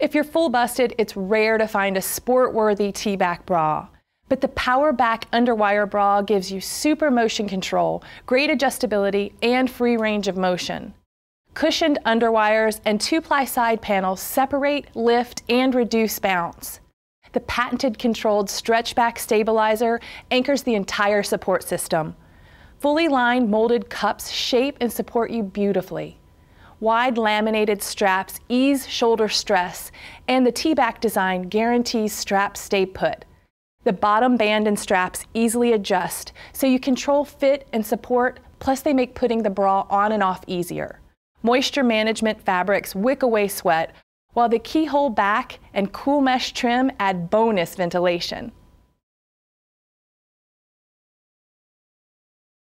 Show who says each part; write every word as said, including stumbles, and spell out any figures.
Speaker 1: If you're full busted, it's rare to find a sport-worthy T-back bra. But the Powerback Underwire bra gives you super motion control, great adjustability, and free range of motion. Cushioned underwires and two-ply side panels separate, lift, and reduce bounce. The patented controlled stretch-back stabilizer anchors the entire support system. Fully lined molded cups shape and support you beautifully. Wide laminated straps ease shoulder stress, and the T-back design guarantees straps stay put. The bottom band and straps easily adjust, so you control fit and support, plus they make putting the bra on and off easier. Moisture management fabrics wick away sweat, while the keyhole back and cool mesh trim add bonus ventilation.